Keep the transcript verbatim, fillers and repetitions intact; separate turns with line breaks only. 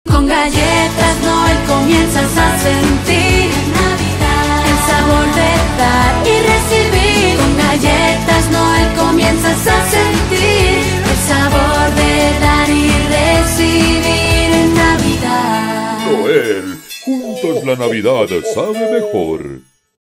Con galletas Noel comienzas a sentir el sabor de dar y recibir. Con galletas Noel comienzas a sentir el sabor de dar y recibir en Navidad.
Noel, juntos la Navidad sabe mejor.